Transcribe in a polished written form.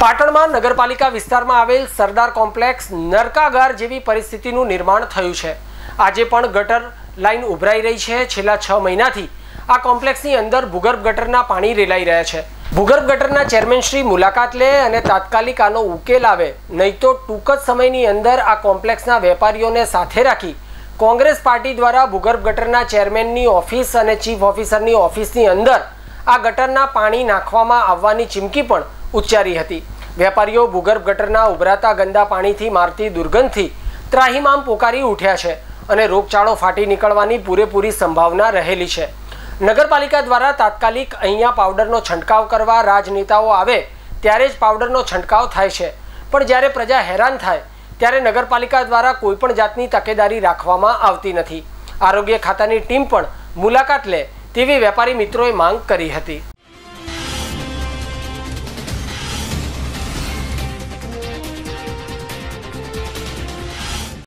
પાટણ માં નગરપાલિકા વિસ્તારમાં આવેલ સરદાર કોમ્પ્લેક્સ નરકાગાર જેવી પરિસ્થિતિનું નિર્માણ થયું છે। આજે પણ ગટર લાઈન ઉભરાઈ રહી છે। છેલ્લા 6 મહિનાથી આ કોમ્પ્લેક્સની અંદર ભૂગર્ભ ગટરના પાણી રેલાઈ રહ્યા છે। ભૂગર્ભ ગટરના ચેરમેન શ્રી મુલાકાત લે અને તાત્કાલિક આનો ઉકેલ આવે, નહીં તો ટૂંક જ સમયની અંદર આ કોમ્પ્લેક્સના વેપારીઓને સાથે રાખી કોંગ્રેસ પાર્ટી દ્વારા ભૂગર્ભ ગટરના ચેરમેનની ઓફિસ અને ચીફ ઓફિસરની ઓફિસની અંદર આ ગટરના પાણી નાખવામાં આવવાની ચીમકી પણ ઉચ્ચારી હતી। વેપારીઓ ભૂગર્ભ ગટરના ઉભરાતા ગંદા પાણીથી મારતી દુર્ગંધથી ત્રાહિમામ પોકારી ઉઠ્યા છે અને રોગચાળો ફાટી નીકળવાની પૂરેપૂરી સંભાવના રહેલી છે। નગરપાલિકા દ્વારા તાત્કાલિક અહીંયા પાવડરનો છંટકાવ કરવા રાજનેતાઓ આવે ત્યારે જ પાવડરનો છંટકાવ થાય છે, પણ જ્યારે પ્રજા હેરાન થાય ત્યારે નગરપાલિકા દ્વારા કોઈપણ જાતની તકેદારી રાખવામાં આવતી નથી। આરોગ્ય ખાતાની ટીમ પણ મુલાકાત લે તેવી વેપારી મિત્રોએ માંગ કરી હતી।